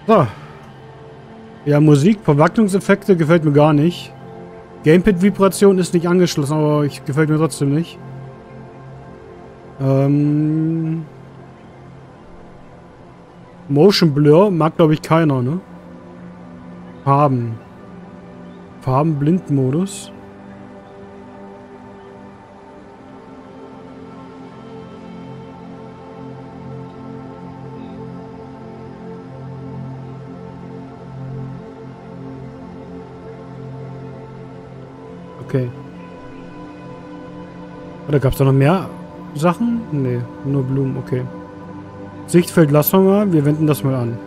So. Ja, Musik, Verwacklungseffekte gefällt mir gar nicht. Gamepad-Vibration ist nicht angeschlossen, aber gefällt mir trotzdem nicht. Motion Blur mag, glaube ich, keiner, ne? Farbenblindmodus. Okay. Oder gab es da noch mehr Sachen? Nee, nur Blumen, okay. Sichtfeld lassen wir mal. Wir wenden das mal an.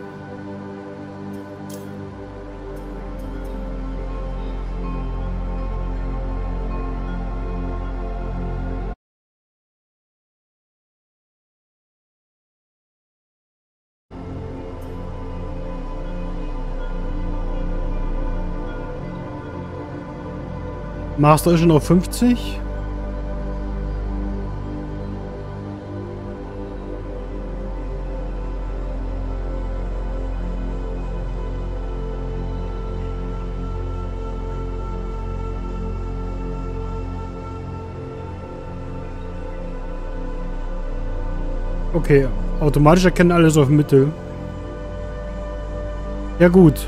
Master ist schon auf 50. Okay, automatisch erkennen alles auf Mittel. Ja gut.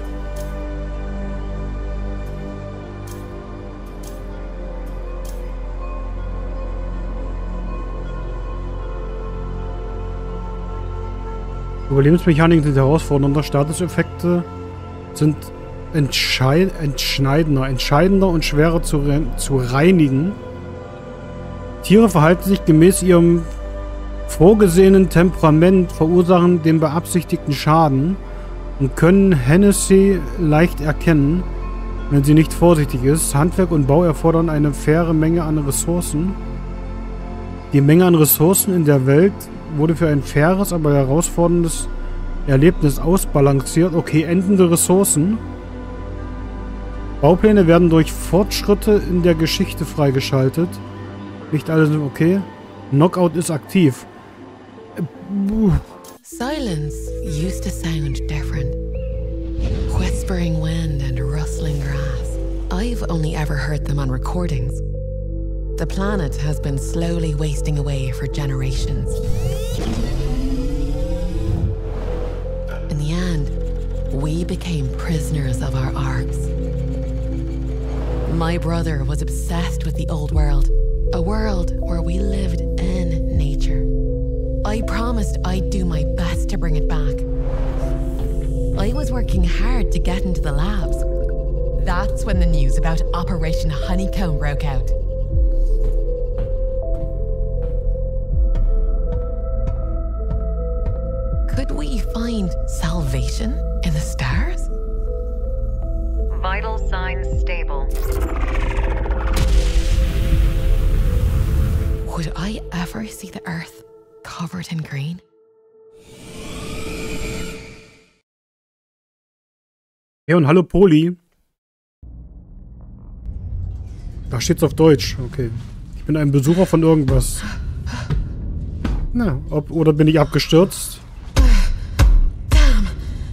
Überlebensmechaniken sind herausfordernder. Statuseffekte sind entscheidender und schwerer zu reinigen. Tiere verhalten sich gemäß ihrem vorgesehenen Temperament, verursachen den beabsichtigten Schaden und können Hennessy leicht erkennen, wenn sie nicht vorsichtig ist. Handwerk und Bau erfordern eine faire Menge an Ressourcen. Die Menge an Ressourcen in der Welt wurde für ein faires, aber herausforderndes Erlebnis ausbalanciert. Okay, endende Ressourcen. Baupläne werden durch Fortschritte in der Geschichte freigeschaltet. Nicht alle sind okay. Knockout ist aktiv. Silence used to sound different. Whispering wind and rustling grass. I've only ever heard them on recordings. The planet has been slowly wasting away for generations. In the end, we became prisoners of our arts. My brother was obsessed with the old world, a world where we lived in nature. I promised I'd do my best to bring it back. I was working hard to get into the labs. That's when the news about Operation Honeycomb broke out. Could we find salvation in the stars? Vital signs stable. Would I ever see the Earth covered in green? Ja, und hallo Poli. Da steht's auf Deutsch. Okay. Ich bin ein Besucher von irgendwas. Na, oder bin ich abgestürzt? Damn.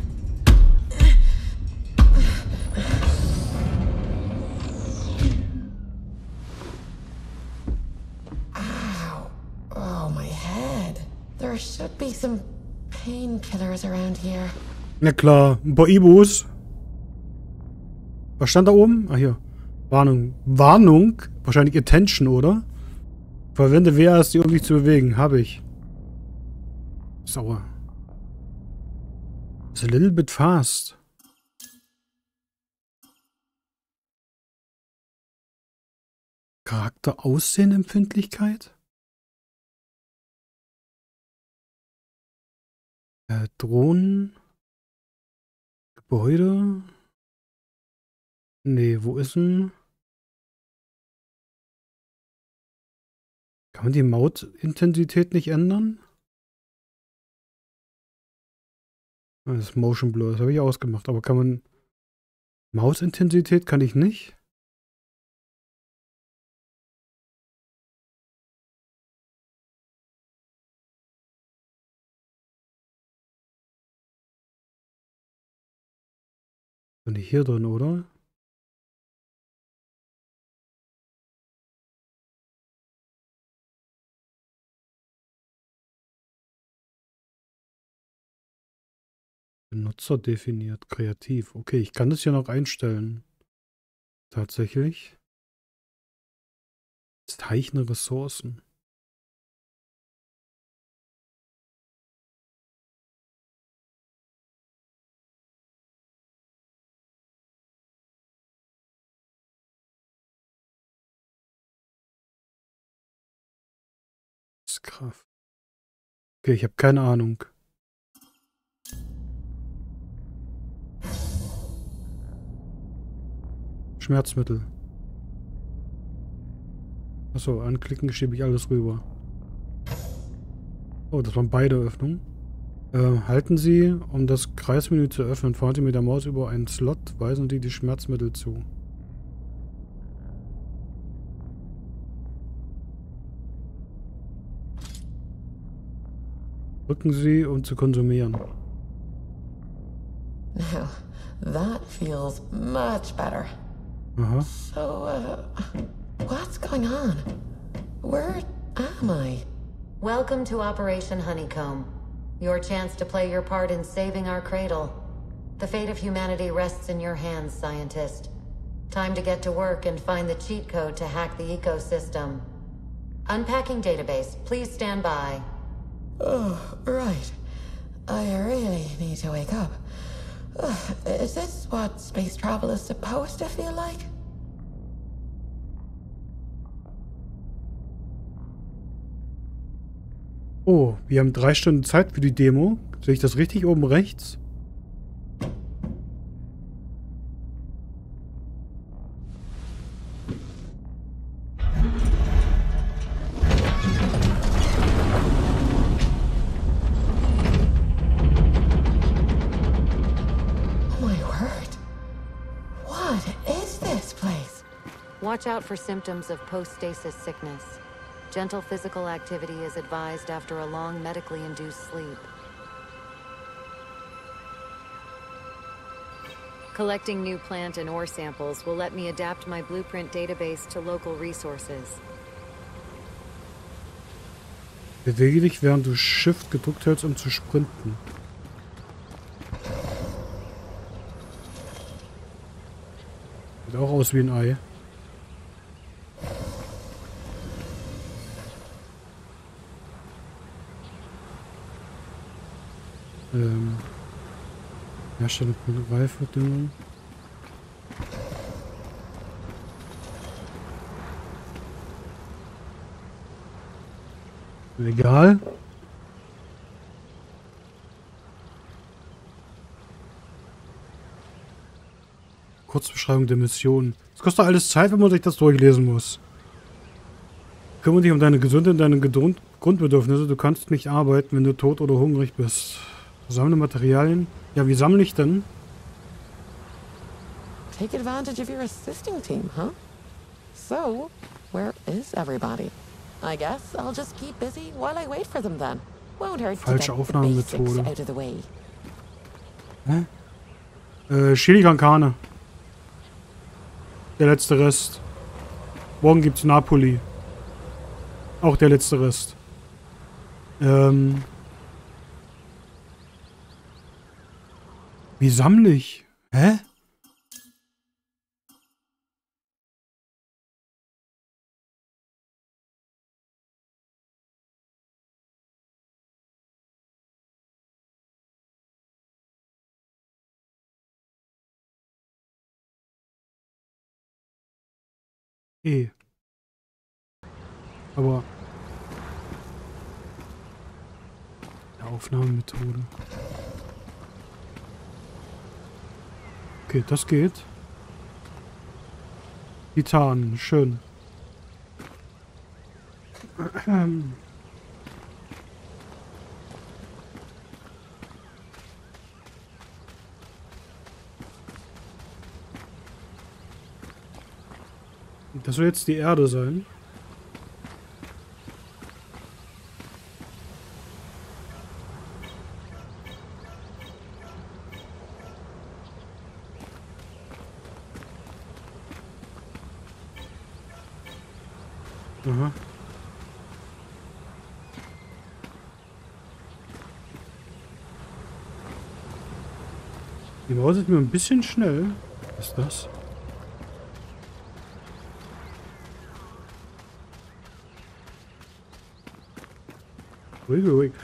Ow. Oh, my head. There should be some painkillers around here. Na klar, ein paar Ibus. Was stand da oben? Ah, hier. Warnung. Warnung? Wahrscheinlich Attention, oder? Verwende WASD, um dich zu bewegen. Habe ich. Sauer. It's a little bit fast. Charakter Aussehen Empfindlichkeit? Drohnen. Gebäude. Nee, wo ist denn? Kann man die Mausintensität nicht ändern? Das ist Motion Blur, das habe ich ausgemacht. Aber kann man... Mausintensität kann ich nicht? Und nicht hier drin, oder? Benutzer definiert, kreativ. Okay, ich kann das hier noch einstellen. Tatsächlich. Zeichne Ressourcen. Kraft. Okay, ich habe keine Ahnung. Schmerzmittel. Achso, anklicken, schiebe ich alles rüber. Oh, das waren beide Öffnungen. Halten Sie, um das Kreismenü zu öffnen, fahren Sie mit der Maus über einen Slot, weisen Sie die Schmerzmittel zu. Drücken Sie, um zu konsumieren. Now, that feels much better. Aha. So, what's going on? Where am I? Welcome to Operation Honeycomb. Your chance to play your part in saving our cradle. The fate of humanity rests in your hands, scientist. Time to get to work and find the cheat code to hack the ecosystem. Unpacking database. Please stand by. Oh, right. I really need to wake up. Is this what space travel is supposed to feel like? Oh, wir haben 3 Stunden Zeit für die Demo. Sehe ich das richtig oben rechts? Watch out for symptoms of post-stasis sickness. Gentle physical activity is advised after a long medically induced sleep. Collecting new plant and ore samples will let me adapt my blueprint database to local resources. Bewege dich, während du Shift gedrückt hältst, um zu sprinten. Sieht auch aus wie ein Ei. Herstellung von Reiferdüngung. Egal. Kurzbeschreibung der Mission. Es kostet doch alles Zeit, wenn man sich das durchlesen muss. Kümmere dich um deine Gesundheit und deine Grundbedürfnisse. Du kannst nicht arbeiten, wenn du tot oder hungrig bist. Sammle Materialien. Ja, wie sammle ich denn? Take advantage of your assisting team, huh? So, where is everybody? I guess I'll just keep busy while I wait for them then. Won't hurt to get the basics out of the way. Hä? Chili con Carne. Der letzte Rest. Morgen gibt's Napoli. Auch der letzte Rest. Wie sammle ich? Hä? Aber Aufnahmemethode. Okay, das geht. Titan, schön. Das soll jetzt die Erde sein. Aha. Die Maus ist mir ein bisschen schnell. Was ist das? Ruhig, ruhig.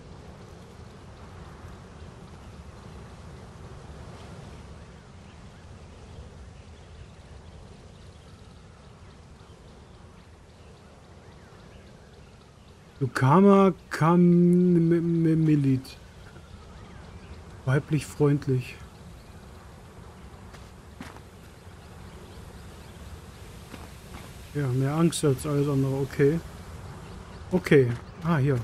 Lukama Kamelit. Weiblich freundlich. Ja, mehr Angst als alles andere. Okay. Okay. Ah, hier.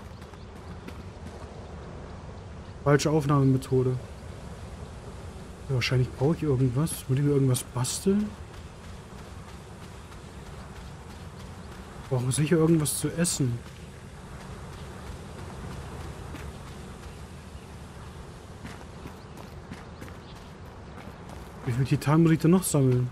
Falsche Aufnahmemethode. Ja, wahrscheinlich brauche ich irgendwas. Muss ich mir irgendwas basteln? Ich brauche sicher irgendwas zu essen. Wie viel Titan muss ich denn noch sammeln?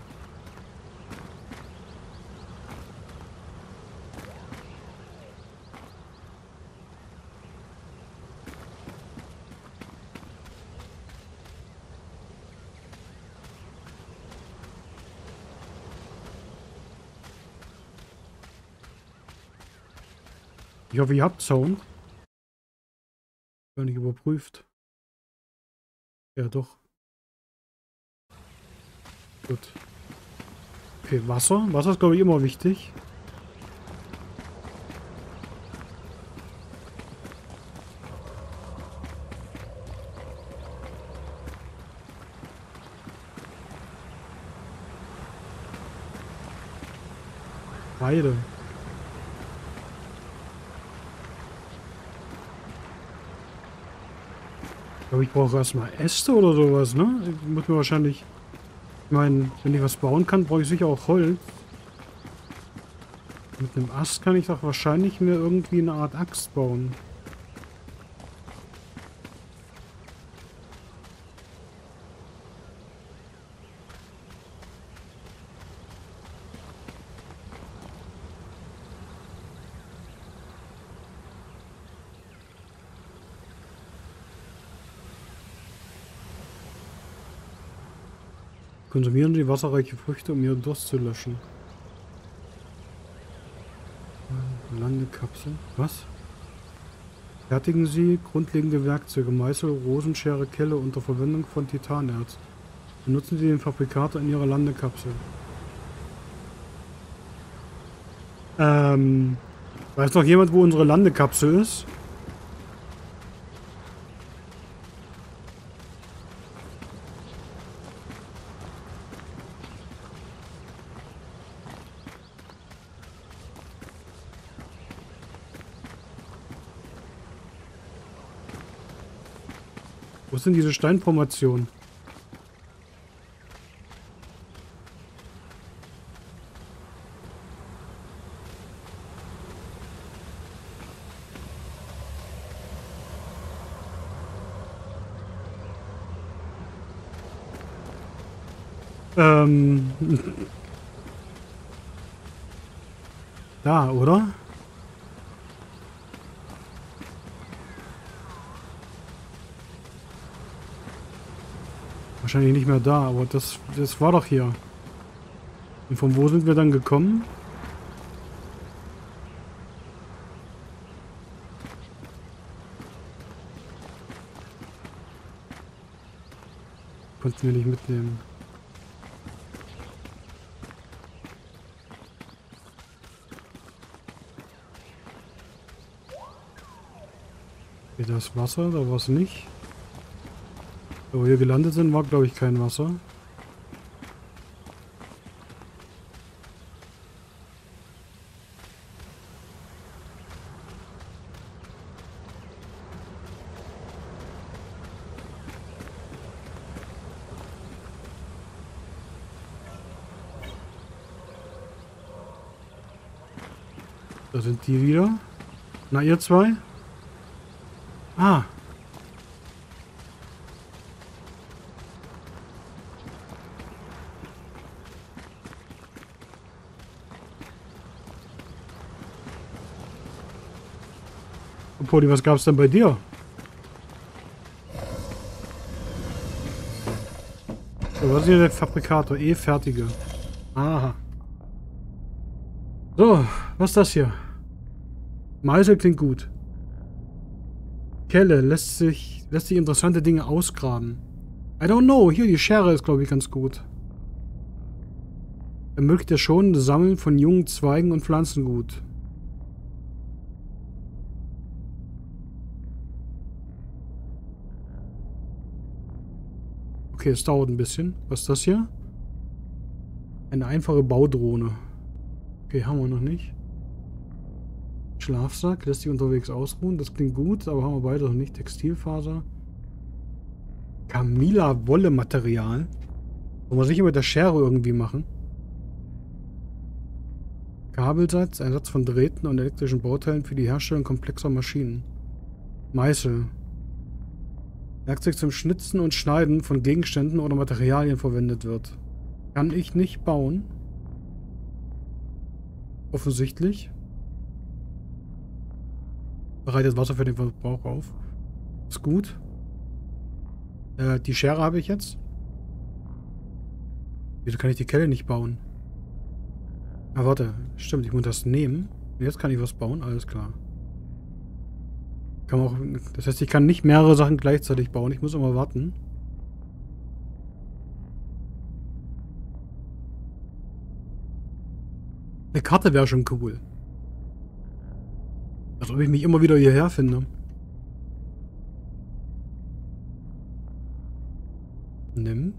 Ich hoffe, ihr habt Sound. Gar nicht überprüft. Ja, doch. Gut. Okay, Wasser. Wasser ist, glaube ich, immer wichtig. Beide. Ich glaube, ich brauche erstmal Äste oder sowas, ne? Ich muss mir wahrscheinlich... Ich meine, wenn ich was bauen kann, brauche ich sicher auch Holz. Mit einem Ast kann ich doch wahrscheinlich mir irgendwie eine Art Axt bauen. Konsumieren Sie wasserreiche Früchte, um Ihren Durst zu löschen. Landekapsel. Was? Fertigen Sie grundlegende Werkzeuge, Meißel, Rosenschere, Kelle unter Verwendung von Titanerz. Benutzen Sie den Fabrikator in Ihrer Landekapsel. Weiß noch jemand, wo unsere Landekapsel ist? Wo sind diese Steinformationen? Da, oder? Wahrscheinlich nicht mehr da, aber das war doch hier. Und von wo sind wir dann gekommen? Konnten wir nicht mitnehmen. Okay, da ist Wasser, da war es nicht. Wo wir gelandet sind, war, glaube ich, kein Wasser. Da sind die wieder. Na, ihr zwei? Ah. Poli, was gab's denn bei dir? So, was ist hier der Fabrikator? fertige. Aha. So, was ist das hier? Meißel klingt gut. Kelle lässt sich interessante Dinge ausgraben. I don't know. Hier, die Schere ist, glaube ich, ganz gut. Ermöglicht ja schon das Sammeln von jungen Zweigen und Pflanzengut. Okay, es dauert ein bisschen. Was ist das hier? Eine einfache Baudrohne. Okay, haben wir noch nicht. Schlafsack, lässt sich unterwegs ausruhen. Das klingt gut, aber haben wir beide noch nicht. Textilfaser. Camilla-Wolle-Material. Wollen wir sicher mit der Schere irgendwie machen? Kabelsatz, Einsatz von Drähten und elektrischen Bauteilen für die Herstellung komplexer Maschinen. Meißel. Werkzeug zum Schnitzen und Schneiden von Gegenständen oder Materialien verwendet wird. Kann ich nicht bauen. Offensichtlich. Bereitet Wasser für den Verbrauch auf. Ist gut. Die Schere habe ich jetzt. Wieso kann ich die Kelle nicht bauen? Ah, warte. Stimmt, ich muss das nehmen. Jetzt kann ich was bauen. Alles klar. Kann man auch, das heißt, ich kann nicht mehrere Sachen gleichzeitig bauen. Ich muss immer warten. Eine Karte wäre schon cool. Als ob ich mich immer wieder hierher finde. Nimm.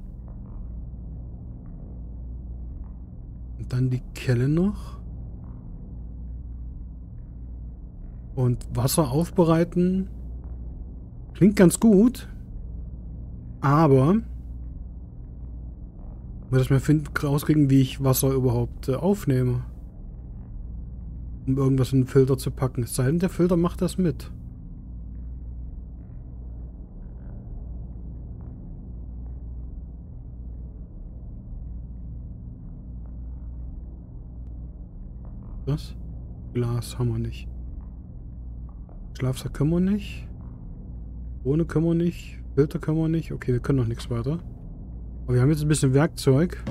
Und dann die Kelle noch. Und Wasser aufbereiten. Klingt ganz gut. Aber ich muss das mal rauskriegen, wie ich Wasser überhaupt aufnehme. Um irgendwas in den Filter zu packen. Es sei denn, der Filter macht das mit. Was? Glas haben wir nicht. Schlafsack können wir nicht. Ohne können wir nicht. Filter können wir nicht. Okay, wir können noch nichts weiter. Aber wir haben jetzt ein bisschen Werkzeug.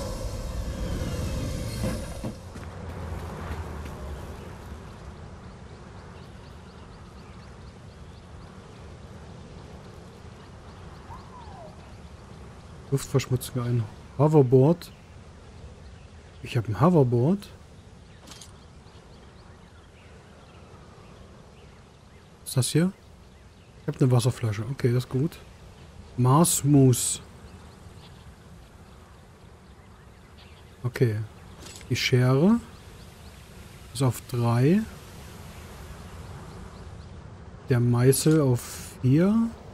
Luftverschmutzung, ein Hoverboard. Ich habe ein Hoverboard. Was ist das hier? Ich habe eine Wasserflasche. Okay, das ist gut. Marsmus. Okay. Die Schere ist auf 3. Der Meißel auf 4.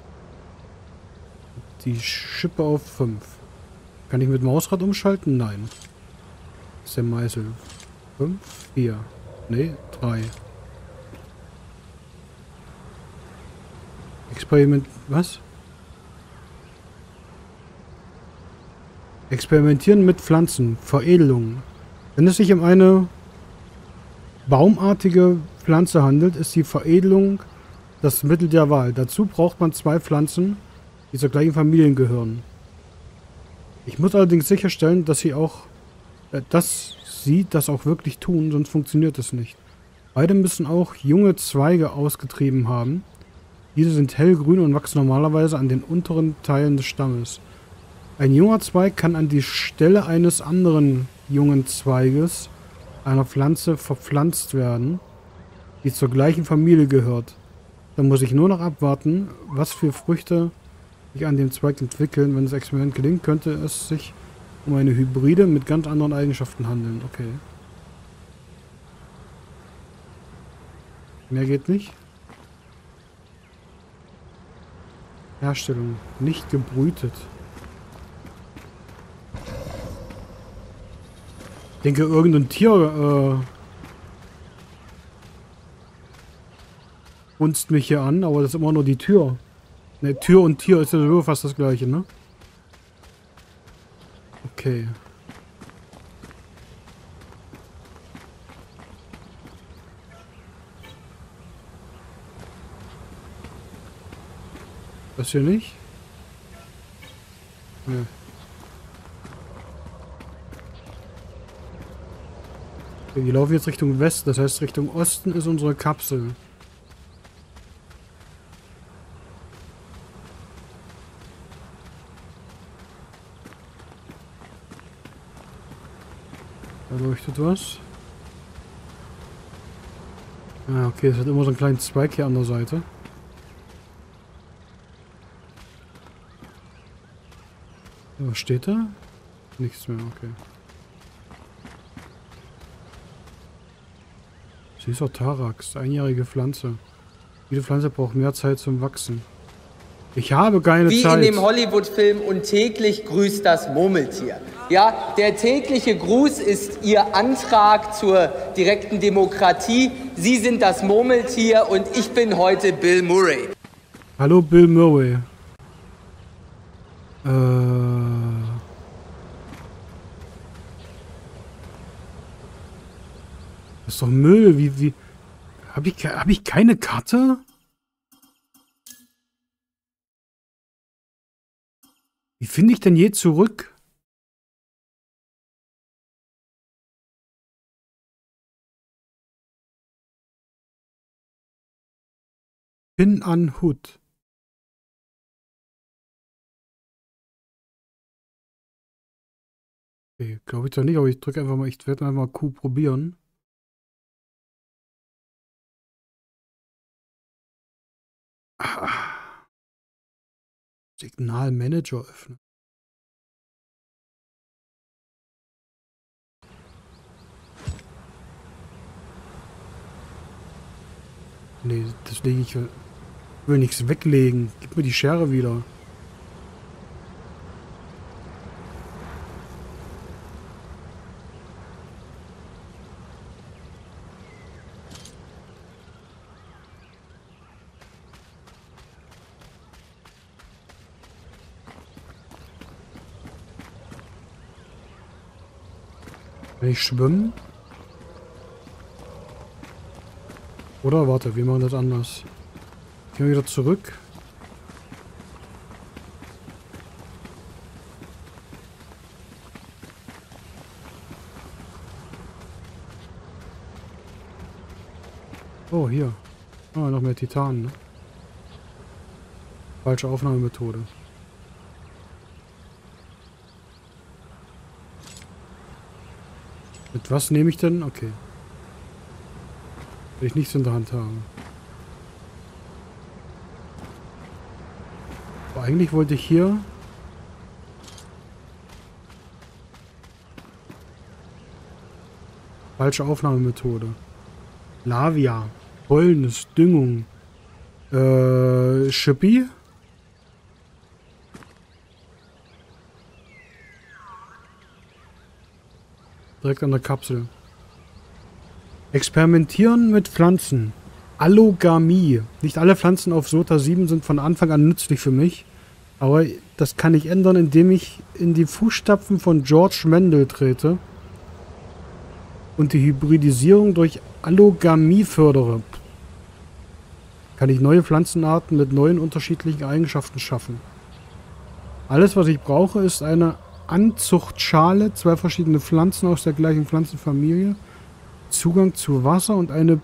Die Schippe auf 5. Kann ich mit Mausrad umschalten? Nein. Das ist der Meißel. 5, 4. Ne, 3. Experiment... Was? Experimentieren mit Pflanzen. Veredelung. Wenn es sich um eine baumartige Pflanze handelt, ist die Veredelung das Mittel der Wahl. Dazu braucht man 2 Pflanzen, die zur gleichen Familie gehören. Ich muss allerdings sicherstellen, dass sie das auch wirklich tun, sonst funktioniert es nicht. Beide müssen auch junge Zweige ausgetrieben haben. Diese sind hellgrün und wachsen normalerweise an den unteren Teilen des Stammes. Ein junger Zweig kann an die Stelle eines anderen jungen Zweiges einer Pflanze verpflanzt werden, die zur gleichen Familie gehört. Dann muss ich nur noch abwarten, was für Früchte sich an dem Zweig entwickeln. Wenn das Experiment gelingt, könnte es sich um eine Hybride mit ganz anderen Eigenschaften handeln. Okay. Mehr geht nicht. Herstellung. Nicht gebrütet. Ich denke, irgendein Tier funzt mich hier an, aber das ist immer nur die Tür. Ne, Tür und Tier ist ja sowieso fast das gleiche, ne? Okay. Das hier nicht? Ne. Okay, wir laufen jetzt Richtung Westen, das heißt Richtung Osten ist unsere Kapsel. Da leuchtet was. Ah, okay, es hat immer so einen kleinen Zweig hier an der Seite. Was steht da? Nichts mehr, okay. Süßer Tarax, einjährige Pflanze. Jede Pflanze braucht mehr Zeit zum Wachsen. Ich habe keine Zeit. Wie in dem Hollywood-Film Und täglich grüßt das Murmeltier. Ja, der tägliche Gruß ist Ihr Antrag zur direkten Demokratie. Sie sind das Murmeltier und ich bin heute Bill Murray. Hallo Bill Murray. Das ist doch Müll. Wie? Hab ich keine Karte? Wie finde ich denn je zurück? Pin an Hood. Okay, glaube ich doch nicht, aber ich drücke einfach mal, ich werde einfach mal Q probieren. Signalmanager öffnen. Nee, das lege ich. Ich will nichts weglegen. Gib mir die Schere wieder. Will ich schwimmen? Oder warte, wir machen das anders. Gehen wir wieder zurück. Oh, hier. Ah, noch mehr Titan, ne? Falsche Aufnahmemethode. Mit was nehme ich denn? Okay. Will ich nichts in der Hand haben. Aber eigentlich wollte ich hier... Falsche Aufnahmemethode. Lavia. Polnis. Düngung. Schippi. Direkt an der Kapsel. Experimentieren mit Pflanzen. Allogamie. Nicht alle Pflanzen auf Sota 7 sind von Anfang an nützlich für mich. Aber das kann ich ändern, indem ich in die Fußstapfen von George Mendel trete und die Hybridisierung durch Allogamie fördere. Kann ich neue Pflanzenarten mit neuen unterschiedlichen Eigenschaften schaffen. Alles, was ich brauche, ist eine Anzuchtschale, 2 verschiedene Pflanzen aus der gleichen Pflanzenfamilie, Zugang zu Wasser und eine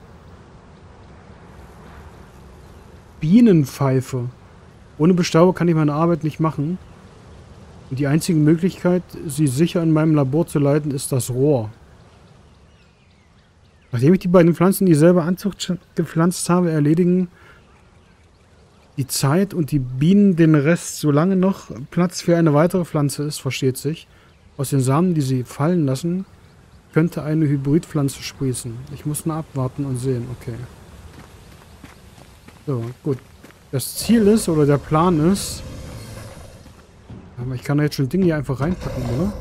Bienenpfeife. Ohne Bestauber kann ich meine Arbeit nicht machen. Und die einzige Möglichkeit, sie sicher in meinem Labor zu leiten, ist das Rohr. Nachdem ich die beiden Pflanzen in dieselbe Anzucht gepflanzt habe, erledigen die Zeit und die Bienen den Rest, solange noch Platz für eine weitere Pflanze ist, versteht sich. Aus den Samen, die sie fallen lassen, könnte eine Hybridpflanze sprießen. Ich muss nur abwarten und sehen. Okay. So, gut. Das Ziel ist, oder der Plan ist... Aber ich kann da jetzt schon Dinge hier einfach reinpacken, oder?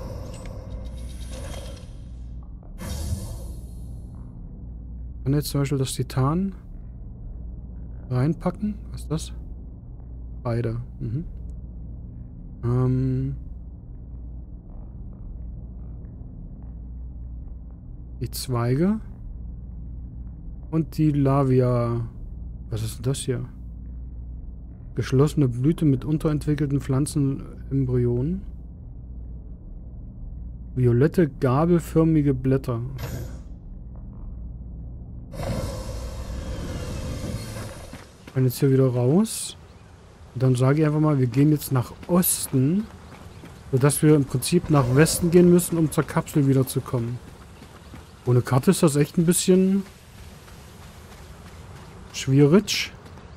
Ich kann jetzt zum Beispiel das Titan reinpacken. Was ist das? Beide. Mhm. Die Zweige. Und die Lavia. Was ist denn das hier? Geschlossene Blüte mit unterentwickelten Pflanzenembryonen. Violette, gabelförmige Blätter. Okay. Ich bin jetzt hier wieder raus. Und dann sage ich einfach mal, wir gehen jetzt nach Osten. Sodass wir im Prinzip nach Westen gehen müssen, um zur Kapsel wiederzukommen. Ohne Karte ist das echt ein bisschen schwierig.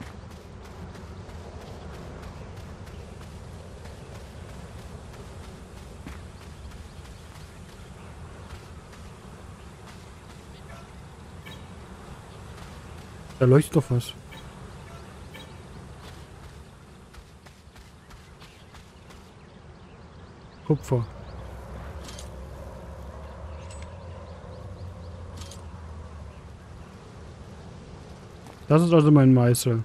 Da leuchtet doch was. Kupfer. Das ist also mein Meißel.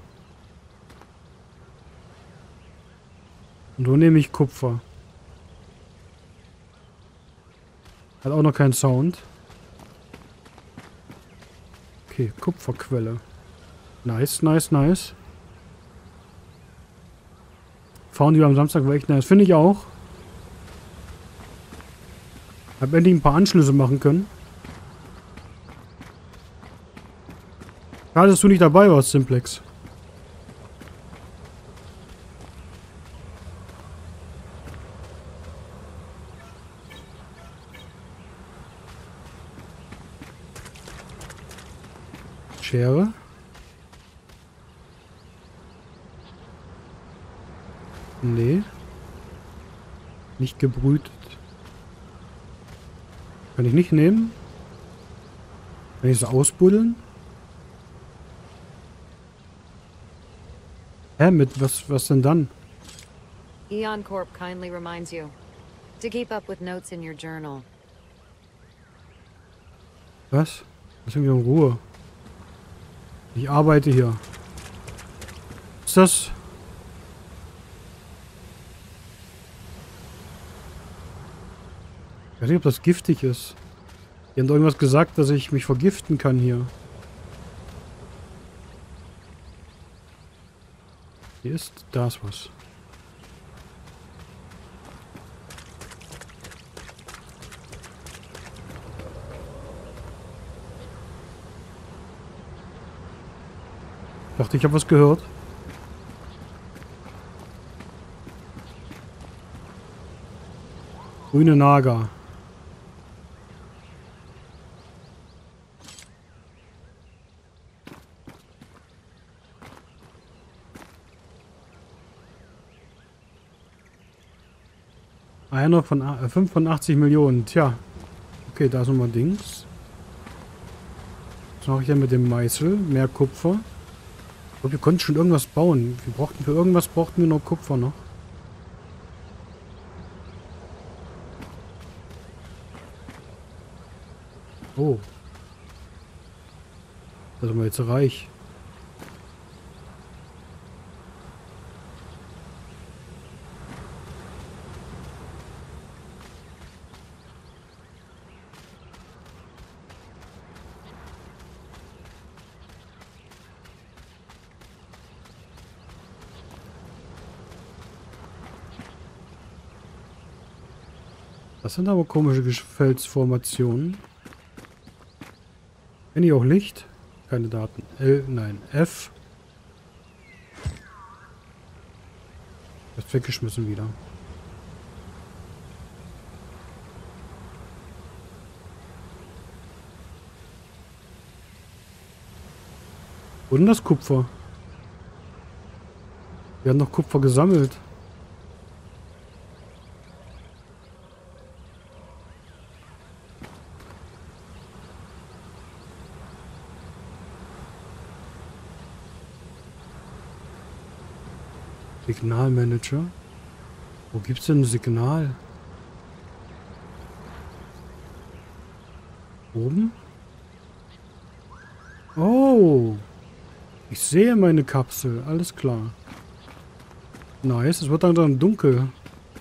Und wo nehme ich Kupfer? Hat auch noch keinen Sound. Okay, Kupferquelle. Nice, nice, nice. Fahren die am Samstag war echt nice. Finde ich auch. Hab endlich ein paar Anschlüsse machen können. Schade, dass du nicht dabei warst, Simplex. Schere. Nee. Nicht gebrütet. Kann ich nicht nehmen? Kann ich es ausbuddeln? Hä, mit was denn dann? Eon Corp kindly reminds you to keep up with notes in your journal. Was? Lass mich in Ruhe. Ich arbeite hier. Was ist das? Ich weiß nicht, ob das giftig ist. Die haben doch irgendwas gesagt, dass ich mich vergiften kann hier. Hier ist das was. Ich dachte, ich habe was gehört. Grüne Naga. Einer von 85 Millionen. Tja. Okay, da ist nochmal Dings. Was mache ich denn mit dem Meißel? Mehr Kupfer. Ich glaube, wir konnten schon irgendwas bauen. Für irgendwas brauchten wir noch Kupfer noch. Oh. Da sind wir jetzt reich. Das sind aber komische Felsformationen. Wenn ich auch Licht? Keine Daten. L, nein, F. Das ist weggeschmissen wieder. Wo denn das Kupfer? Wir haben noch Kupfer gesammelt. Signalmanager. Wo gibt's denn ein Signal? Oben? Oh! Ich sehe meine Kapsel. Alles klar. Nice. Es wird dann dunkel.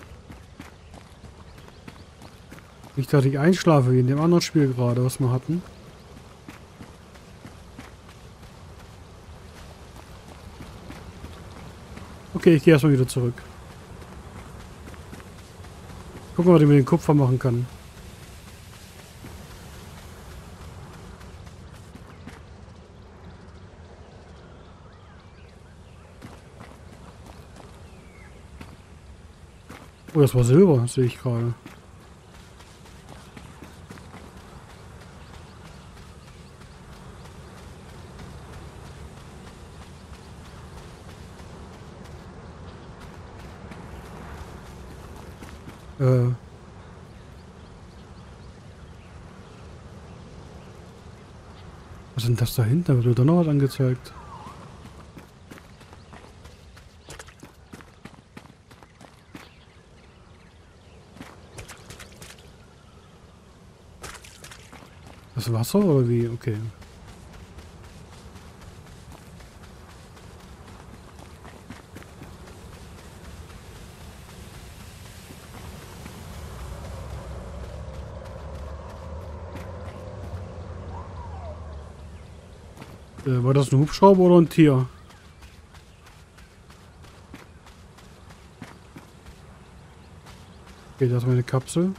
Nicht, dass ich einschlafe, wie in dem anderen Spiel gerade, was wir hatten. Okay, ich gehe erstmal wieder zurück. Gucken, was ich mit dem Kupfer machen kann. Oh, das war Silber, sehe ich gerade. Was ist denn das da hinten? Da wird doch noch was angezeigt. Das Wasser oder wie? Okay. War das ein Hubschrauber oder ein Tier? Okay, das ist meine Kapsel.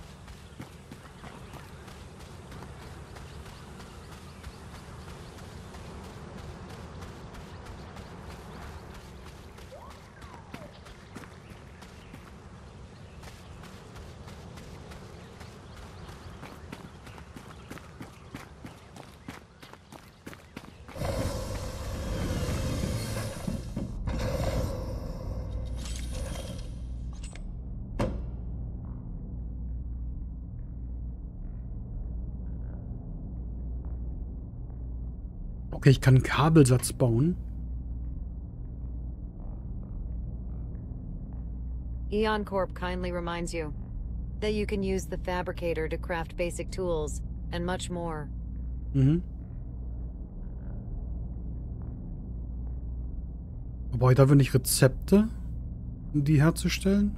Okay, ich kann einen Kabelsatz bauen. Eon Corp kindly reminds you that you can use the fabricator to craft basic tools and much more. Mhm. Aber ich dafür nicht Rezepte, um die herzustellen?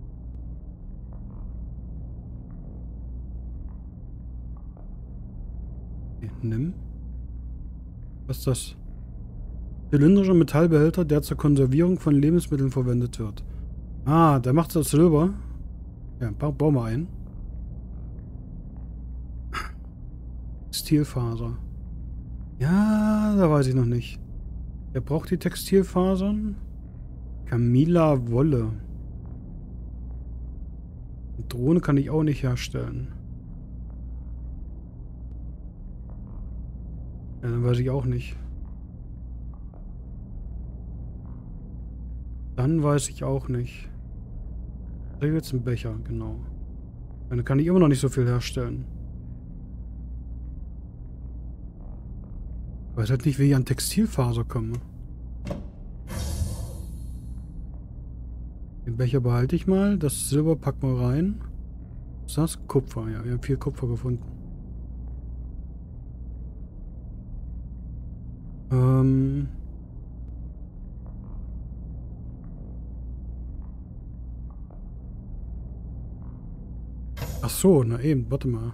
Okay, nimm. Was ist das? Zylindrischer Metallbehälter, der zur Konservierung von Lebensmitteln verwendet wird. Ah, der macht es aus Silber. Ja, bau mal ein. Textilfaser. Ja, da weiß ich noch nicht. Wer braucht die Textilfasern? Camilla Wolle. Eine Drohne kann ich auch nicht herstellen. Ja, dann weiß ich auch nicht. Dann weiß ich auch nicht. Da jetzt ein Becher, genau. Dann kann ich immer noch nicht so viel herstellen. Ich weiß halt nicht, wie ich an Textilfaser komme. Den Becher behalte ich mal. Das Silber packen wir rein. Was ist das? Kupfer, ja. Wir haben viel Kupfer gefunden. Ach so, na eben, warte mal.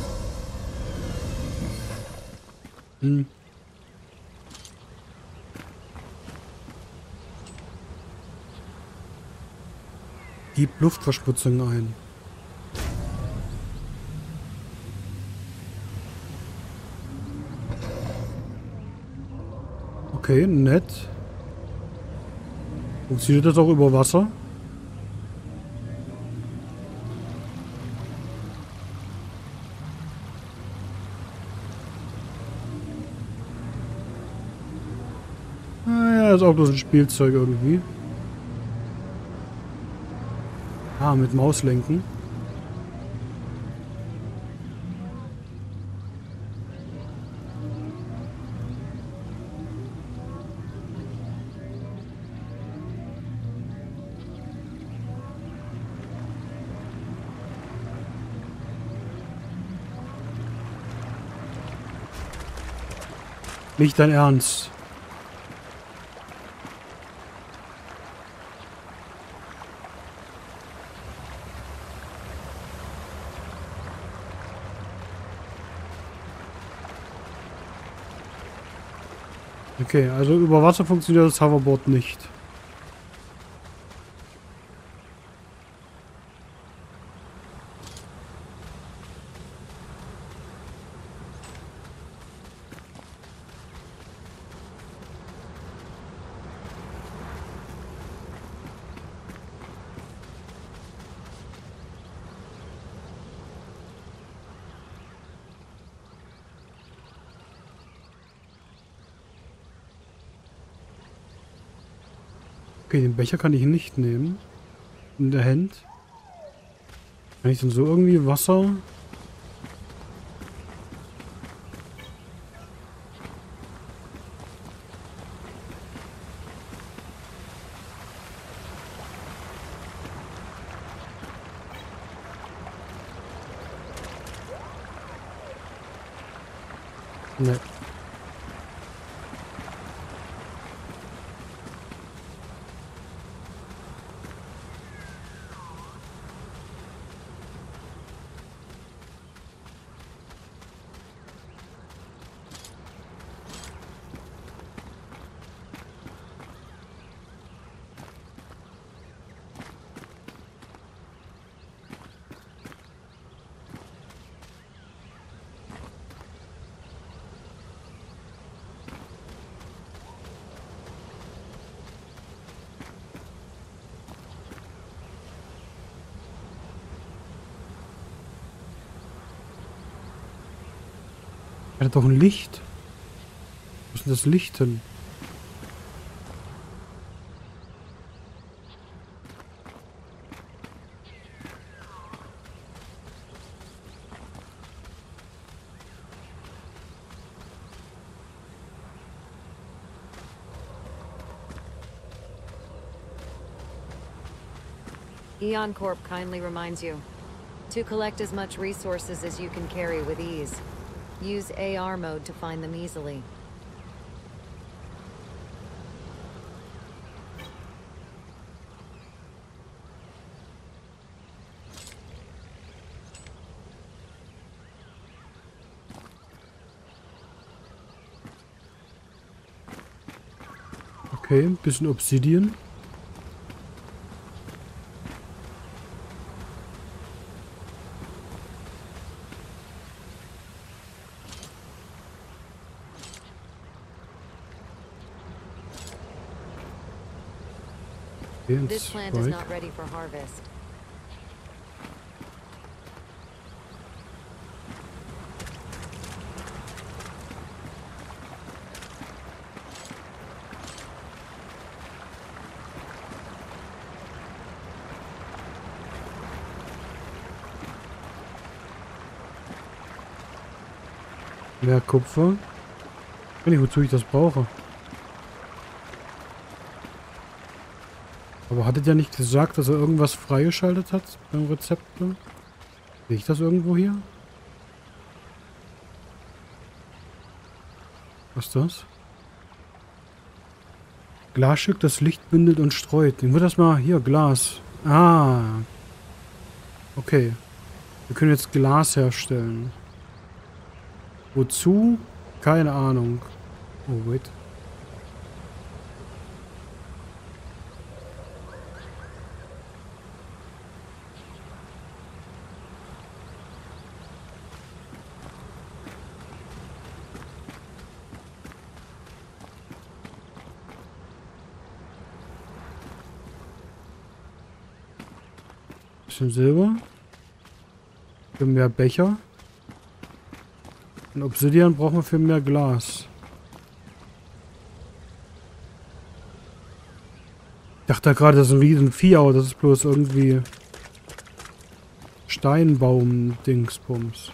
Gib Luftverschmutzung ein. Okay, nett. Funktioniert das auch über Wasser? Ah ja, ist auch bloß ein Spielzeug irgendwie. Ah, mit Mauslenken. Nicht dein Ernst. Okay, also über Wasser funktioniert das Hoverboard nicht. Okay, den Becher kann ich nicht nehmen. In der Hand. Kann ich denn so irgendwie Wasser... Ne. Er hat doch ein Licht. Wo ist denn das Licht hin? Eon Corp kindly reminds you to collect as much resources as you can carry with ease. Use AR mode to find them easily. Okay, ein bisschen Obsidian. This plant is not ready for harvest. Mehr Kupfer. Ich weiß nicht, wozu ich das brauche. Aber hattet ihr nicht gesagt, dass er irgendwas freigeschaltet hat beim Rezept? Sehe ich das irgendwo hier? Was ist das? Glasstück, das Licht bündelt und streut. Nehmen wir das mal hier, Glas. Ah. Okay. Wir können jetzt Glas herstellen. Wozu? Keine Ahnung. Oh, wait. Bisschen Silber. Für mehr Becher. Und Obsidian brauchen wir für mehr Glas. Ich dachte gerade, das ist ein Riesenvieh, aber das ist bloß irgendwie Steinbaum-Dingsbums.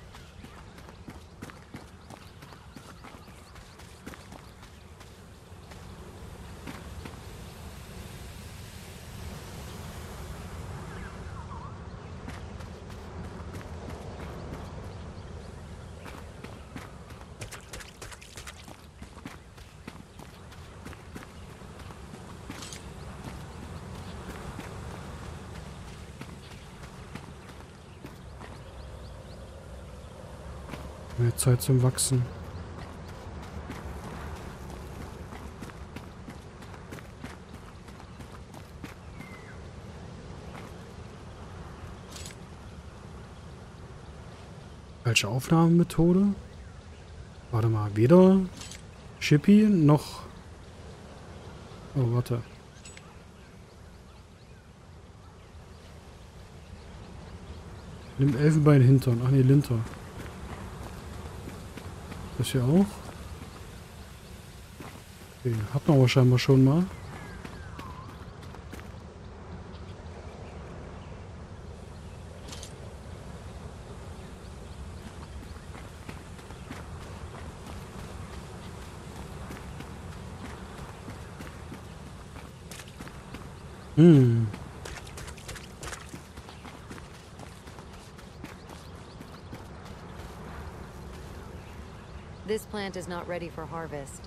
Mehr Zeit zum Wachsen. Falsche Aufnahmemethode. Warte mal, weder Chippy noch... Oh, warte. Nimm Elfenbein Hintern. Ach nee, Linter. Das hier auch. Okay, hat man aber scheinbar schon mal. This plant is not ready for harvest.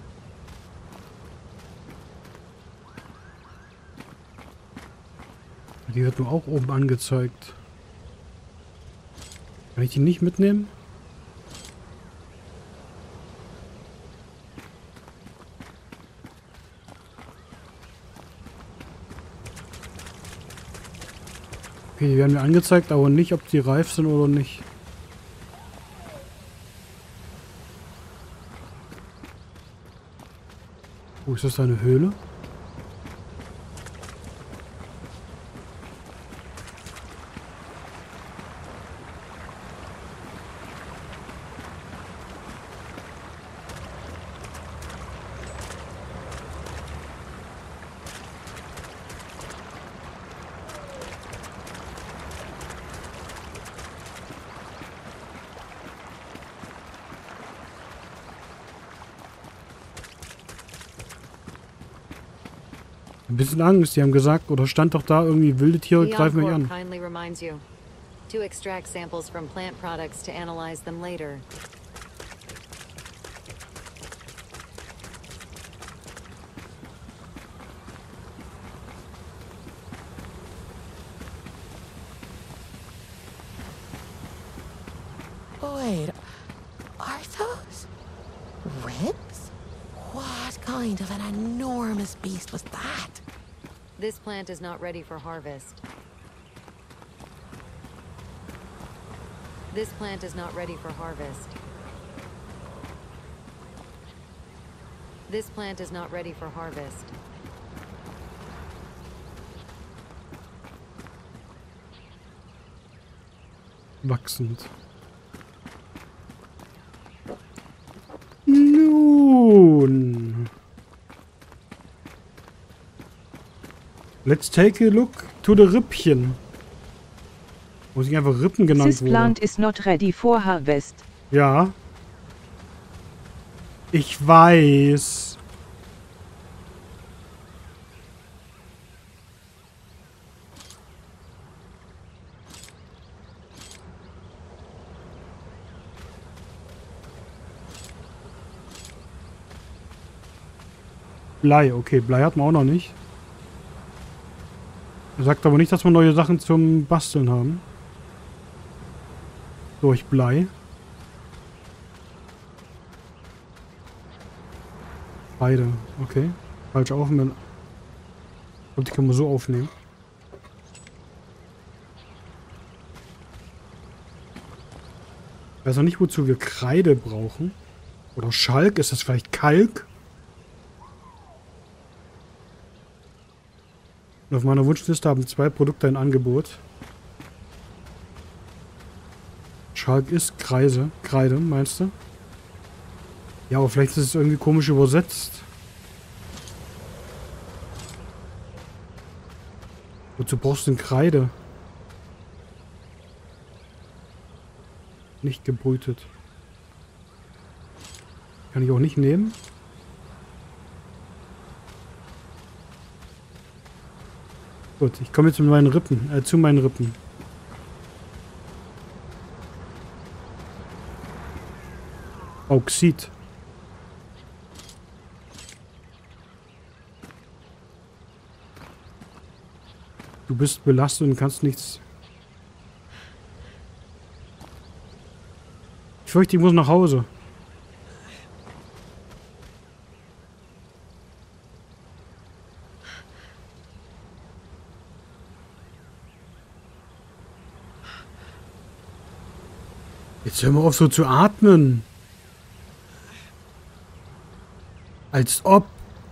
Die wird nur auch oben angezeigt. Kann ich die nicht mitnehmen? Okay, die werden mir angezeigt, aber nicht, ob die reif sind oder nicht. Wo ist das, eine Höhle? Ein bisschen Angst, die haben gesagt, oder stand doch da irgendwie, wilde Tiere greifen mich an. Kindly reminds you to extract samples from plant products to analyze them later. Wait, are those ribs? What kind of an enormous beast was that? This plant is not ready for harvest. This plant is not ready for harvest. This plant is not ready for harvest. Wachsend. Nun. Let's take a look to the Rippchen. Muss ich einfach Rippen genannt This plant is not ready for harvest. Ja. Ich weiß. Blei, okay, Blei hat man auch noch nicht. Er sagt aber nicht, dass wir neue Sachen zum Basteln haben. Durch Blei. Beide, okay. Falsch aufnehmen. Und die können wir so aufnehmen. Ich weiß noch nicht, wozu wir Kreide brauchen. Oder Schalk, ist das vielleicht Kalk? Und auf meiner Wunschliste haben 2 Produkte ein Angebot. Schalk ist Kreide, meinst du? Ja, aber vielleicht ist es irgendwie komisch übersetzt. Wozu brauchst du denn Kreide? Nicht gebrütet. Kann ich auch nicht nehmen. Gut, ich komme jetzt mit meinen Rippen, zu meinen Rippen. Bauxit. Du bist belastet und kannst nichts. Ich fürchte, ich muss nach Hause. Jetzt hör mal auf, so zu atmen. Als ob.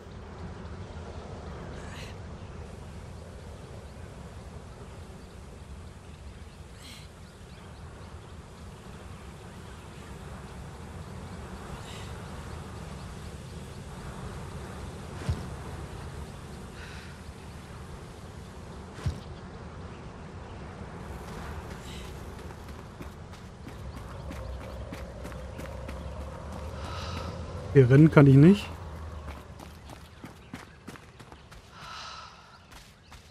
Hier rennen kann ich nicht.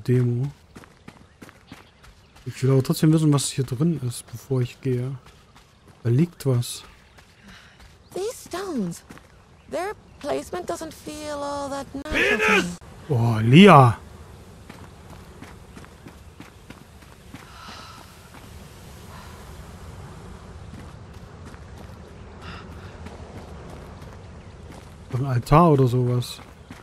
Demo. Ich will aber trotzdem wissen, was hier drin ist, bevor ich gehe. Da liegt was. These stones. Their placement doesn't feel all that natural. Oh, Lia! Doch ein Altar oder sowas.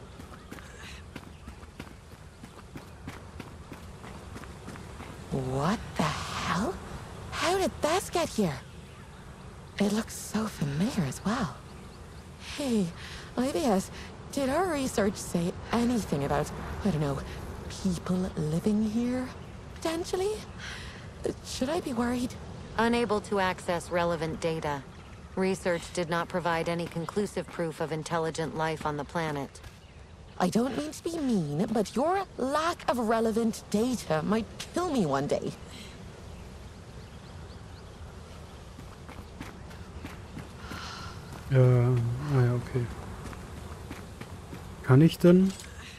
What the hell? How did this get here? It looks so familiar as well. Hey, IBS, did our research say anything about, I don't know, people living here, potentially? Should I be worried? Unable to access relevant data. Research did not provide any conclusive proof of intelligent life on the planet. I don't mean to be mean, but your lack of relevant data might kill me one day. Ja, okay. Kann ich denn?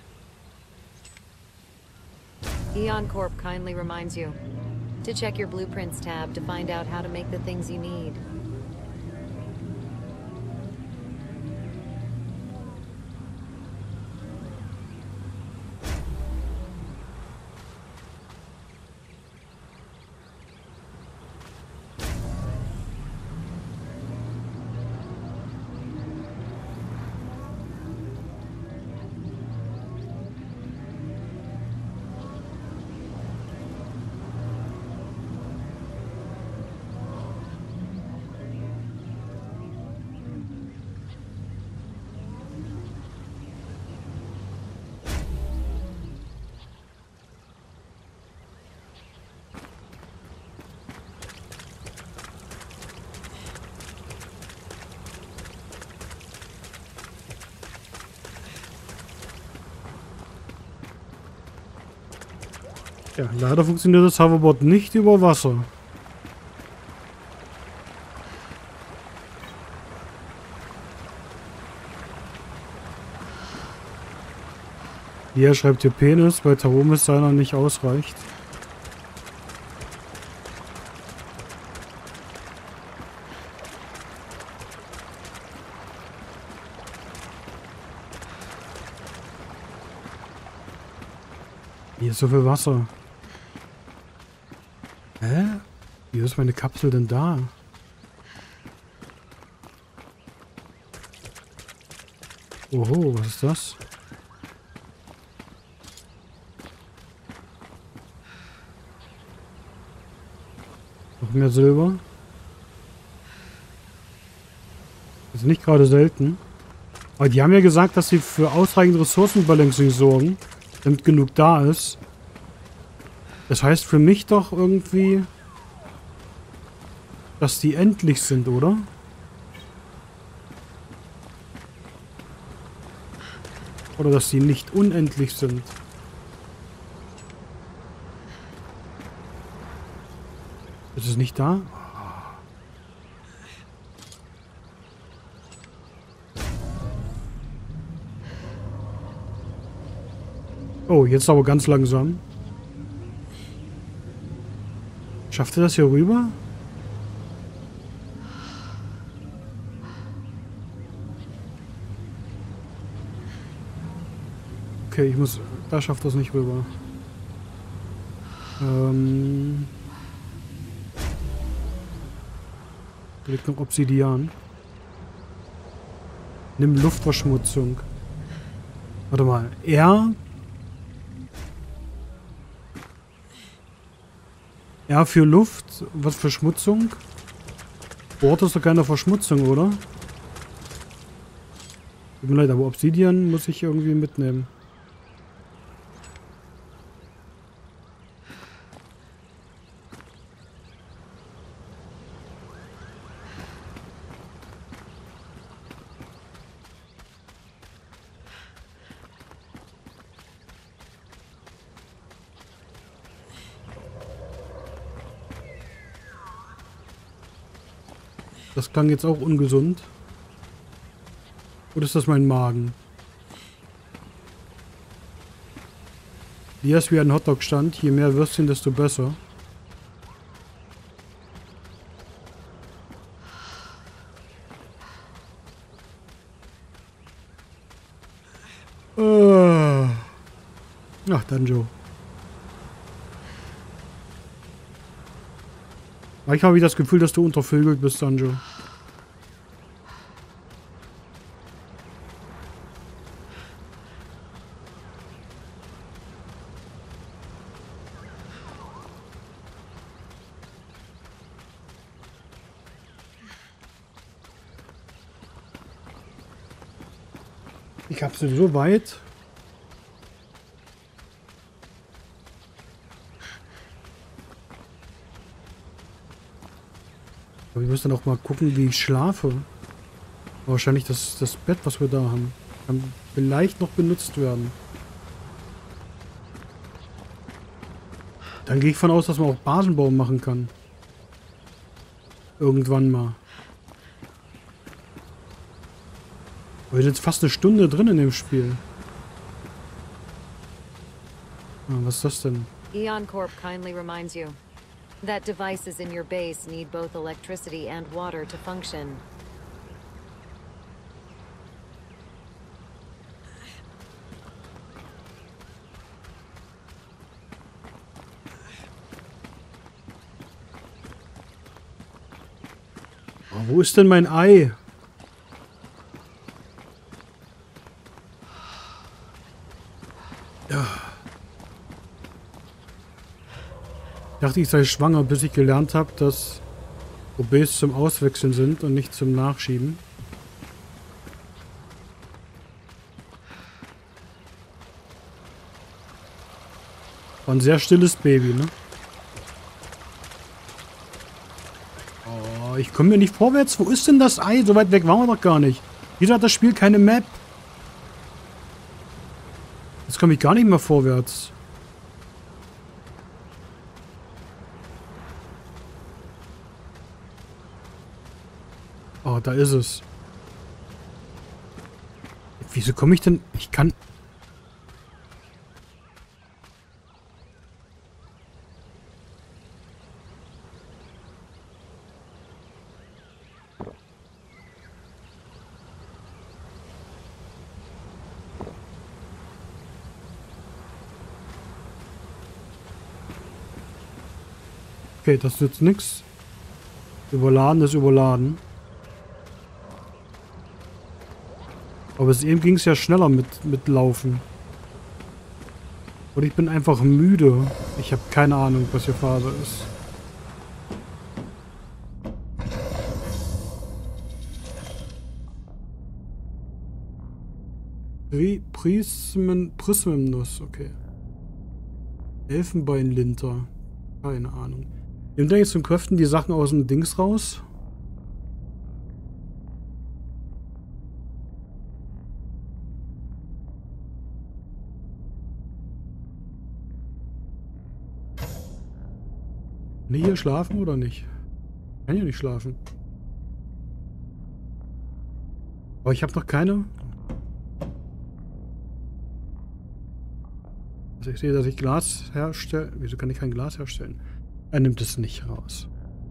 Eon Corp kindly reminds you to check your Blueprints tab to find out how to make the things you need. Ja, leider funktioniert das Hoverboard nicht über Wasser. Hier schreibt hier Penis, weil Taromis-Seiner nicht ausreicht. Hier ist so viel Wasser. Hä? Wie ist meine Kapsel denn da? Oho, was ist das? Noch mehr Silber. Das ist nicht gerade selten. Aber die haben ja gesagt, dass sie für ausreichend Ressourcenbalancing sorgen, damit genug da ist. Das heißt für mich doch irgendwie, dass die endlich sind, oder? Oder dass sie nicht unendlich sind. Ist es nicht da? Oh, jetzt aber ganz langsam. Schafft ihr das hier rüber? Okay, ich muss... Da schafft das nicht rüber. Da liegt noch Obsidian. Nimm Luftverschmutzung. Warte mal. R für Luft. Was für Verschmutzung? Bord ist doch keine Verschmutzung, oder? Tut mir leid, aber Obsidian muss ich irgendwie mitnehmen. Das klang jetzt auch ungesund. Oder ist das mein Magen? Hier ist wie ein Hotdog-Stand. Je mehr Würstchen, desto besser. Ach, Danjo. Manchmal habe ich das Gefühl, dass du untervögelt bist, Danjo. Ich habe sie so weit. Aber ich muss dann auch mal gucken, wie ich schlafe. Wahrscheinlich das Bett, was wir da haben, kann vielleicht noch benutzt werden. Dann gehe ich von aus, dass man auch Basenbau machen kann. Irgendwann mal. Wir sind jetzt fast eine Stunde drin in dem Spiel. Ah, was ist das denn? Eon Corp kindly reminds you that devices in your base need both electricity and water to function. Oh, wo ist denn mein Ei? Ja. Ich dachte, ich sei schwanger, bis ich gelernt habe, dass OBs zum Auswechseln sind und nicht zum Nachschieben. War ein sehr stilles Baby, ne? Oh, ich komme mir nicht vorwärts. Wo ist denn das Ei? So weit weg waren wir doch gar nicht. Wieso hat das Spiel keine Map? Jetzt komme ich gar nicht mehr vorwärts. Oh, da ist es. Wieso komme ich denn? Ich kann... Okay, das nützt nichts. Überladen ist überladen. Aber bis eben ging es ja schneller mit Laufen. Und ich bin einfach müde. Ich habe keine Ahnung, was hier Phase ist. Prismennuss, okay. Elfenbeinlinter. Keine Ahnung. Nimmt er jetzt zum Craften die Sachen aus dem Dings raus? Ne, hier schlafen oder nicht? Ich kann ja nicht schlafen. Aber ich habe noch keine... Also ich sehe, dass ich Glas herstelle. Wieso kann ich kein Glas herstellen? Er nimmt es nicht raus.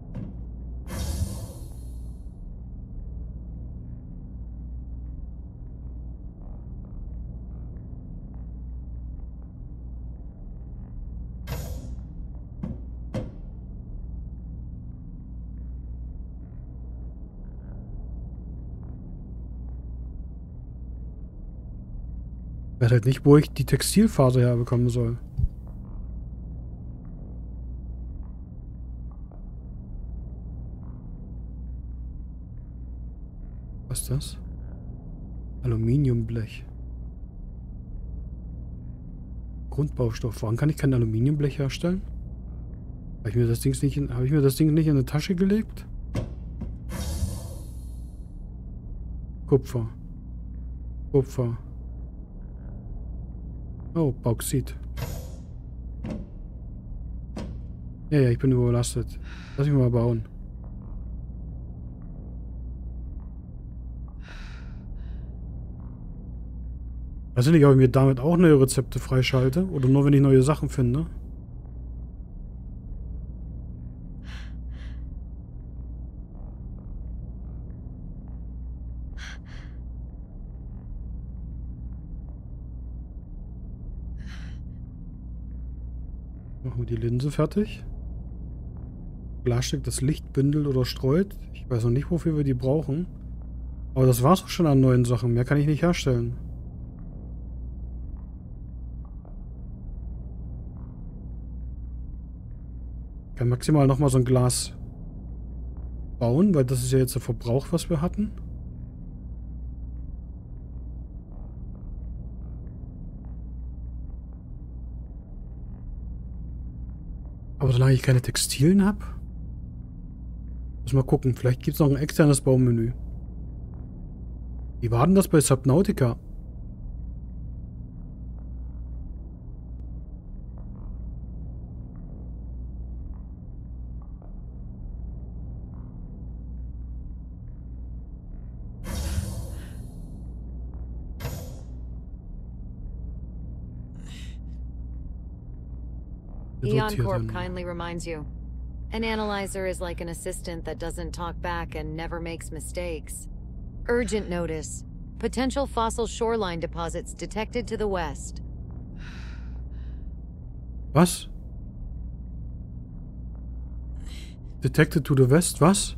Ich weiß halt nicht, wo ich die Textilfaser herbekommen soll. Was ist das? Aluminiumblech. Grundbaustoff. Warum kann ich kein Aluminiumblech herstellen? Habe ich mir das Ding nicht in eine Tasche gelegt? Kupfer. Kupfer. Oh, Bauxit. Ja, ich bin überlastet. Lass mich mal bauen. Weiß ich nicht, ob ich mir damit auch neue Rezepte freischalte oder nur, wenn ich neue Sachen finde. Machen wir die Linse fertig. Plastik das Licht bündelt oder streut. Ich weiß noch nicht, wofür wir die brauchen. Aber das war's auch schon an neuen Sachen. Mehr kann ich nicht herstellen. Ich kann maximal nochmal so ein Glas bauen, weil das ist ja jetzt der Verbrauch, was wir hatten. Aber solange ich keine Textilien habe, muss mal gucken. Vielleicht gibt es noch ein externes Baumenü. Wie war denn das bei Subnautica? Eon Corp kindly reminds you. An analyzer is like an assistant that doesn't talk back and never makes mistakes. Urgent notice. Potential fossil shoreline deposits detected to the west. Was? Detected to the west? Was?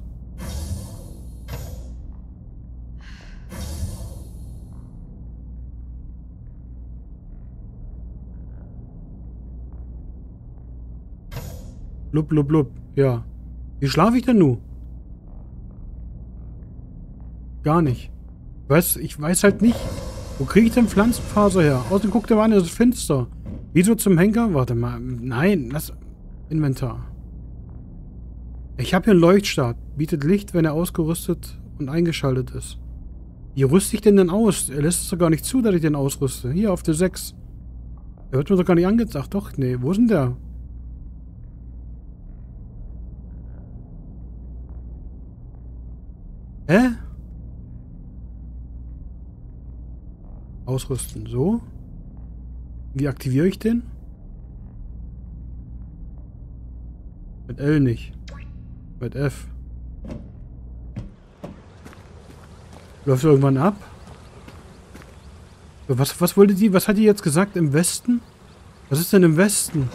Blub, blub, blub. Ja. Wie schlafe ich denn nun? Gar nicht. Ich weiß halt nicht. Wo kriege ich denn Pflanzenfaser her? Außerdem guckt der mal an, es ist finster. Wieso zum Henker? Warte mal. Nein, das Inventar. Ich habe hier einen Leuchtstab. Bietet Licht, wenn er ausgerüstet und eingeschaltet ist. Wie rüste ich den denn aus? Er lässt es doch gar nicht zu, dass ich den ausrüste. Hier auf der 6. Der wird mir doch gar nicht angezeigt. Ach doch, nee. Wo ist denn der? Hä? Ausrüsten. So. Wie aktiviere ich den? Mit L nicht. Mit F. Läuft irgendwann ab? Was wollte die? Was hat die jetzt gesagt? Im Westen? Was ist denn im Westen?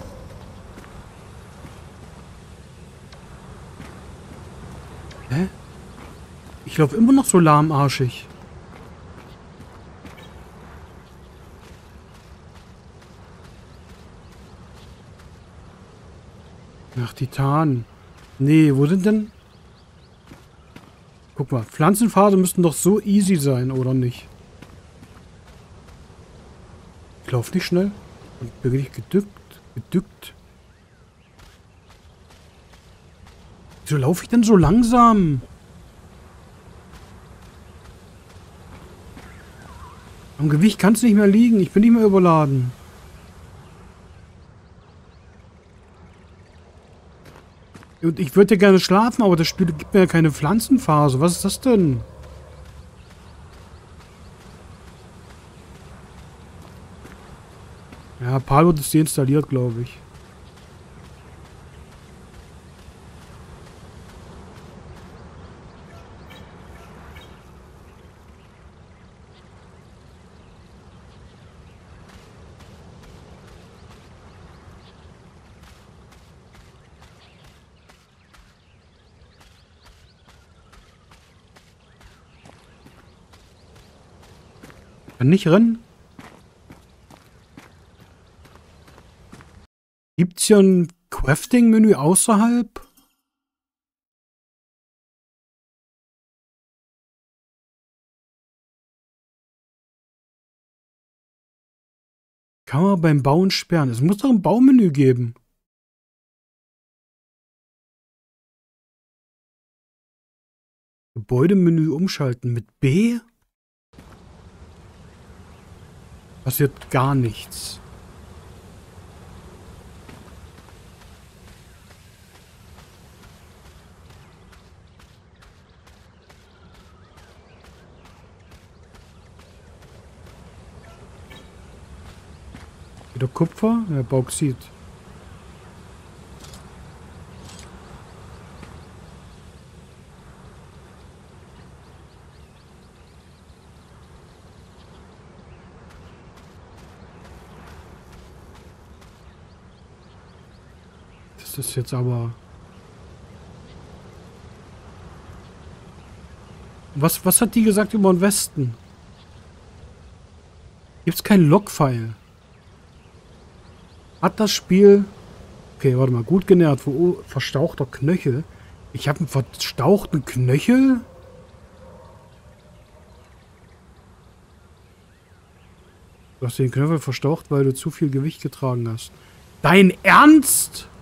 Hä? Ich laufe immer noch so lahmarschig. Ach, Titan. Nee, wo sind denn... Guck mal, Pflanzenfaser müssten doch so easy sein, oder nicht? Ich laufe nicht schnell. Und bin ich gedückt. Wieso laufe ich denn so langsam? Am Gewicht kann es nicht mehr liegen. Ich bin nicht mehr überladen. Und ich würde ja gerne schlafen, aber das Spiel gibt mir ja keine Pflanzenphase. Was ist das denn? Ja, PAL wird es deinstalliert, glaube ich. Kann nicht rennen? Gibt's hier ein Crafting-Menü außerhalb? Kann man beim Bauen sperren? Es muss doch ein Baumenü geben. Gebäudemenü umschalten mit B? Passiert gar nichts. Wieder Kupfer? Ja, Bauxit. Das ist jetzt aber... Was hat die gesagt über den Westen? Gibt's kein Logfile? Hat das Spiel... Okay, warte mal. Gut genährt. Verstauchter Knöchel. Ich habe einen verstauchten Knöchel? Du hast den Knöchel verstaucht, weil du zu viel Gewicht getragen hast. Dein Ernst?